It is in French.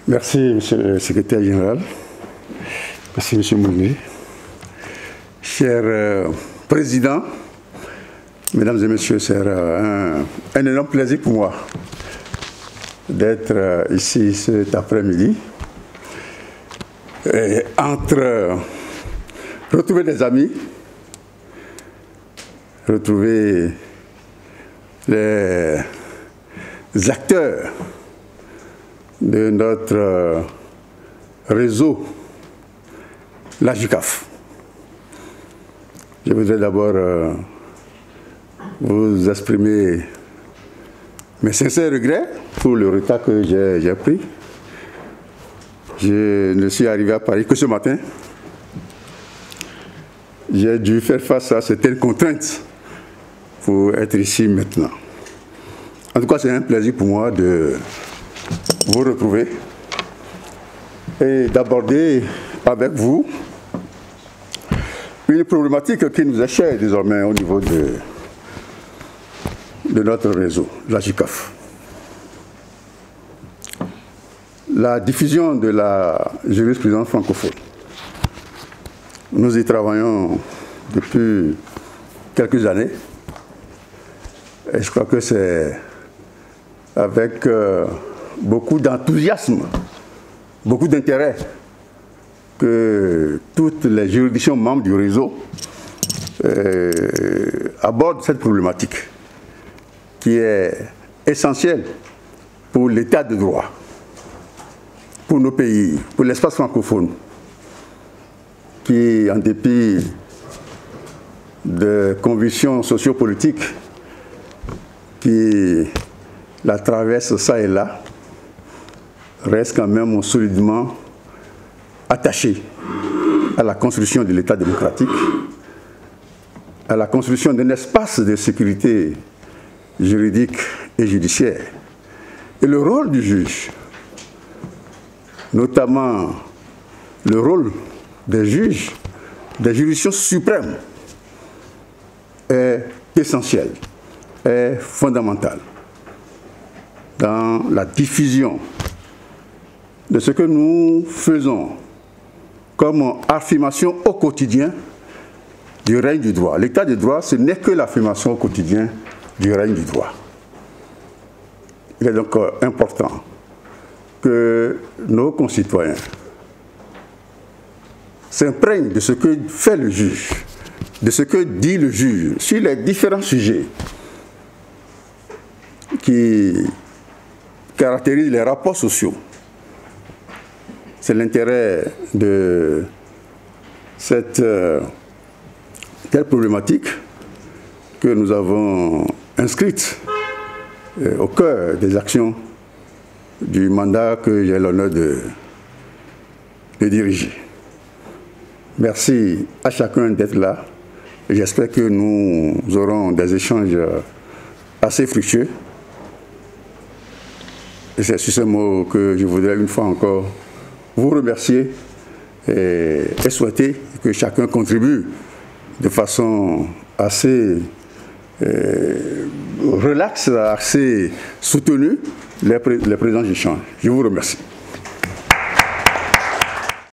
Merci, Monsieur le Secrétaire général. Merci, Monsieur Mounier. Cher Président, Mesdames et Messieurs, c'est un énorme plaisir pour moi d'être ici cet après-midi. Entre retrouver des amis, retrouver les acteurs de notre réseau, la JUCAF. Je voudrais d'abord vous exprimer mes sincères regrets pour le retard que j'ai pris. Je ne suis arrivé à Paris que ce matin. J'ai dû faire face à certaines contraintes pour être ici maintenant. En tout cas, c'est un plaisir pour moi de vous retrouver et d'aborder avec vous une problématique qui nous est chère désormais au niveau de notre réseau, la JUCAF. La diffusion de la jurisprudence francophone. Nous y travaillons depuis quelques années et je crois que c'est avec beaucoup d'enthousiasme, beaucoup d'intérêt que toutes les juridictions membres du réseau abordent cette problématique qui est essentielle pour l'état de droit, pour nos pays, pour l'espace francophone, qui, en dépit de convictions sociopolitiques qui la traversent ça et là, reste quand même solidement attaché à la construction de l'État démocratique, à la construction d'un espace de sécurité juridique et judiciaire. Et le rôle du juge, notamment le rôle des juges, des juridictions suprêmes, est essentiel, est fondamental dans la diffusion de ce que nous faisons comme affirmation au quotidien du règne du droit. L'état de droit, ce n'est que l'affirmation au quotidien du règne du droit. Il est donc important que nos concitoyens s'imprègnent de ce que fait le juge, de ce que dit le juge sur les différents sujets qui caractérisent les rapports sociaux. C'est l'intérêt de cette telle problématique que nous avons inscrite au cœur des actions du mandat que j'ai l'honneur de diriger. Merci à chacun d'être là. J'espère que nous aurons des échanges assez fructueux. Et c'est sur ce mot que je voudrais une fois encore vous remercier et souhaiter que chacun contribue de façon assez relaxe, assez soutenue les présents échanges. Je vous remercie.